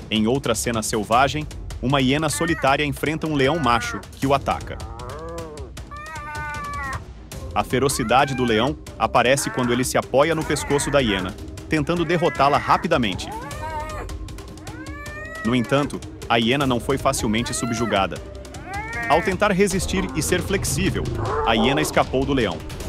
Em outra cena selvagem, uma hiena solitária enfrenta um leão macho, que o ataca. A ferocidade do leão aparece quando ele se apoia no pescoço da hiena, tentando derrotá-la rapidamente. No entanto, a hiena não foi facilmente subjugada. Ao tentar resistir e ser flexível, a hiena escapou do leão.